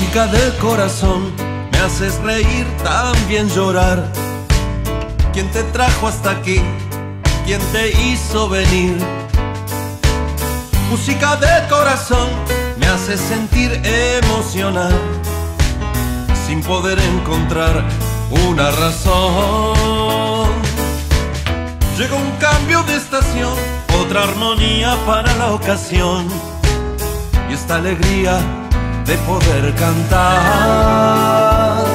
Música del corazón, me haces reír, también llorar. ¿Quién te trajo hasta aquí? ¿Quién te hizo venir? Música del corazón, me haces sentir emocionar, sin poder encontrar una razón. Llegó un cambio de estación, otra armonía para la ocasión, y esta alegría de poder cantar.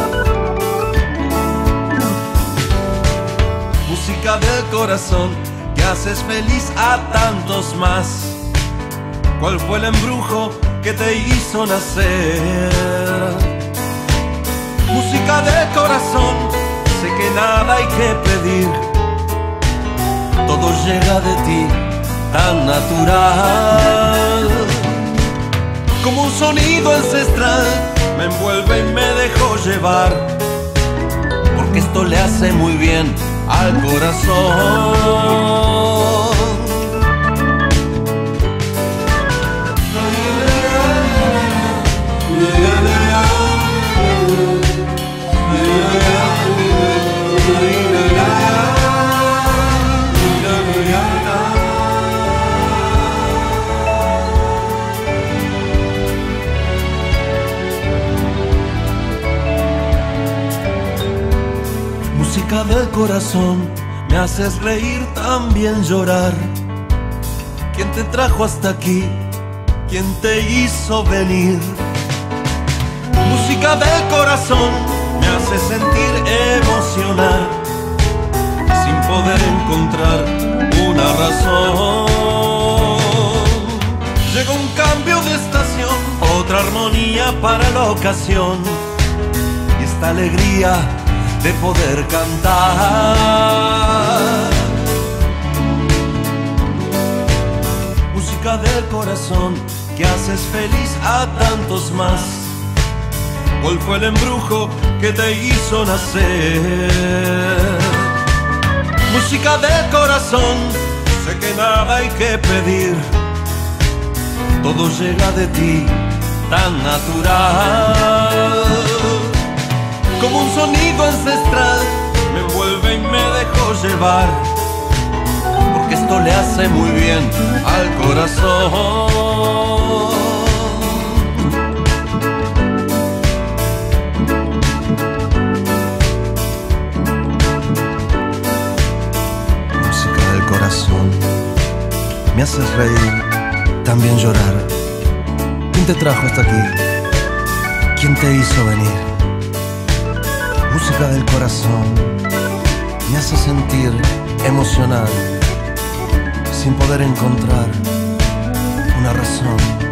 Música del corazón, que haces feliz a tantos más. ¿Cuál fue el embrujo que te hizo nacer? Música del corazón, sé que nada hay que pedir, todo llega de ti tan natural. Como un sonido ancestral, me envuelve y me dejo llevar, porque esto le hace muy bien al corazón. Música del corazón, me haces reír, también llorar. ¿Quién te trajo hasta aquí? ¿Quién te hizo venir? Música del corazón, me hace sentir emocionar, sin poder encontrar una razón. Llegó un cambio de estación, otra armonía para la ocasión, y esta alegría de poder cantar. Música del corazón, que haces feliz a tantos más. ¿Cuál fue el embrujo que te hizo nacer? Música del corazón, sé que nada hay que pedir, todo llega de ti tan natural. Como un sonido ancestral, me envuelve y me dejo llevar, porque esto le hace muy bien al corazón. Música del corazón, me haces reír, también llorar. ¿Quién te trajo hasta aquí? ¿Quién te hizo venir? Música del corazón, me hace sentir emocional, sin poder encontrar una razón.